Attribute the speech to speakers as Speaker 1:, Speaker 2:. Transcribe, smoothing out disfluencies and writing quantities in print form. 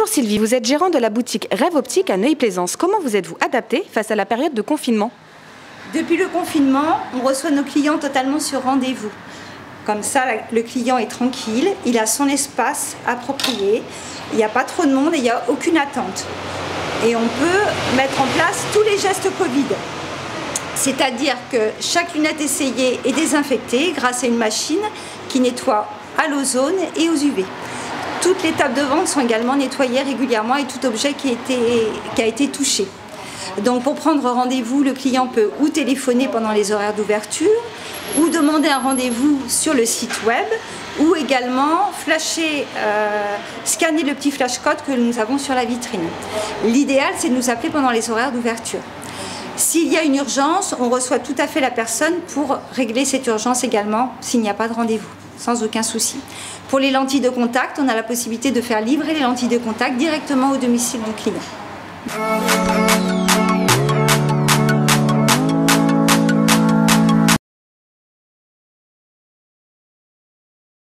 Speaker 1: Sylvie, vous êtes gérante de la boutique Rêve Optique à Neuilly-Plaisance. Comment vous êtes-vous adaptée face à la période de confinement?
Speaker 2: Depuis le confinement, on reçoit nos clients totalement sur rendez-vous. Comme ça, le client est tranquille, il a son espace approprié, il n'y a pas trop de monde et il n'y a aucune attente. Et on peut mettre en place tous les gestes Covid. C'est-à-dire que chaque lunette essayée est désinfectée grâce à une machine qui nettoie à l'ozone et aux UV. Toutes les tables de vente sont également nettoyées régulièrement et tout objet qui a été touché. Donc pour prendre rendez-vous, le client peut ou téléphoner pendant les horaires d'ouverture, ou demander un rendez-vous sur le site web, ou également scanner le petit flash code que nous avons sur la vitrine. L'idéal, c'est de nous appeler pendant les horaires d'ouverture. S'il y a une urgence, on reçoit tout à fait la personne pour régler cette urgence également s'il n'y a pas de rendez-vous, sans aucun souci. Pour les lentilles de contact, on a la possibilité de faire livrer les lentilles de contact directement au domicile du client.